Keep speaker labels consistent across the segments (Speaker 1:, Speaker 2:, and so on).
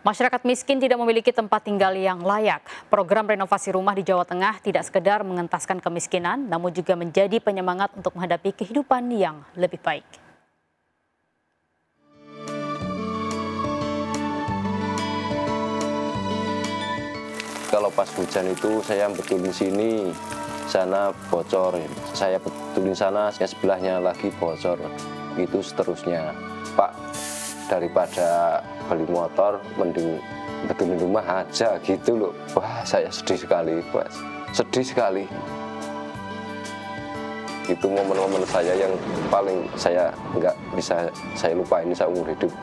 Speaker 1: Masyarakat miskin tidak memiliki tempat tinggal yang layak. Program renovasi rumah di Jawa Tengah tidak sekedar mengentaskan kemiskinan, namun juga menjadi penyemangat untuk menghadapi kehidupan yang lebih baik.
Speaker 2: Kalau pas hujan itu saya betulin sini, sana bocor. Saya betulin sana, sebelahnya lagi bocor. Itu seterusnya. Pak, daripada beli motor, mending betulin rumah aja gitu loh. Wah, saya sedih sekali, Mas. Sedih sekali. Itu momen-momen saya yang paling saya nggak bisa saya lupain seumur hidup.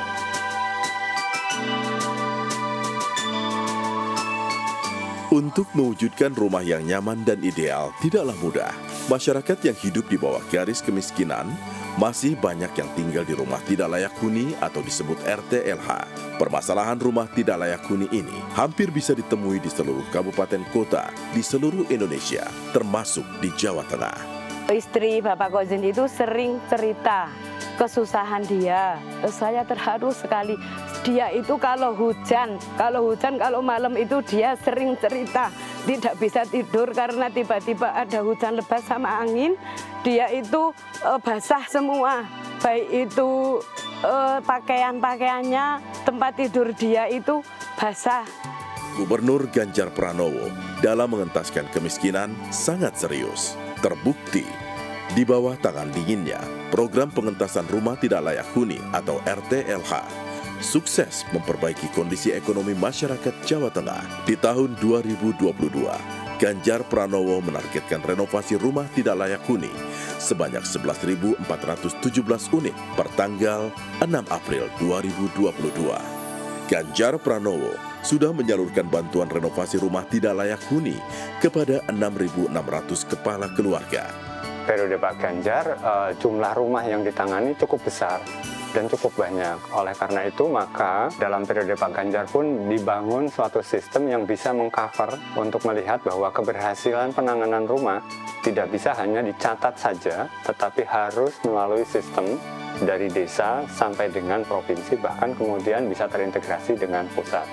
Speaker 3: Untuk mewujudkan rumah yang nyaman dan ideal tidaklah mudah. Masyarakat yang hidup di bawah garis kemiskinan masih banyak yang tinggal di rumah tidak layak huni atau disebut RTLH. Permasalahan rumah tidak layak huni ini hampir bisa ditemui di seluruh kabupaten kota di seluruh Indonesia, termasuk di Jawa Tengah.
Speaker 4: Istri Bapak Kozin itu sering cerita kesusahan dia. Saya terharu sekali. Dia itu kalau hujan, kalau malam itu dia sering cerita tidak bisa tidur karena tiba-tiba ada hujan lebat sama angin. Dia itu basah semua, baik itu pakaiannya, tempat tidur dia itu basah.
Speaker 3: Gubernur Ganjar Pranowo dalam mengentaskan kemiskinan sangat serius. Terbukti di bawah tangan dinginnya, program pengentasan rumah tidak layak huni atau RTLH sukses memperbaiki kondisi ekonomi masyarakat Jawa Tengah. Di tahun 2022, Ganjar Pranowo menargetkan renovasi rumah tidak layak huni sebanyak 11.417 unit per tanggal 6 April 2022. Ganjar Pranowo sudah menyalurkan bantuan renovasi rumah tidak layak huni kepada 6.600 kepala keluarga.
Speaker 5: Periode Pak Ganjar, jumlah rumah yang ditangani cukup besar dan cukup banyak. Oleh karena itu, maka dalam periode Pak Ganjar pun dibangun suatu sistem yang bisa mengcover untuk melihat bahwa keberhasilan penanganan rumah tidak bisa hanya dicatat saja, tetapi harus melalui sistem dari desa sampai dengan provinsi, bahkan kemudian bisa terintegrasi dengan pusat.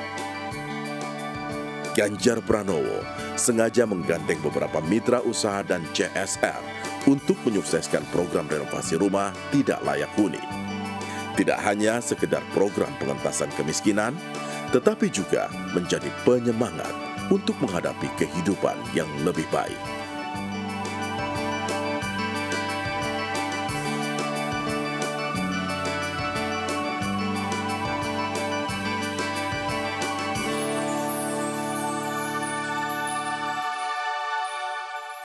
Speaker 3: Ganjar Pranowo sengaja menggandeng beberapa mitra usaha dan CSR untuk menyukseskan program renovasi rumah tidak layak huni. Tidak hanya sekedar program pengentasan kemiskinan, tetapi juga menjadi penyemangat untuk menghadapi kehidupan yang lebih baik.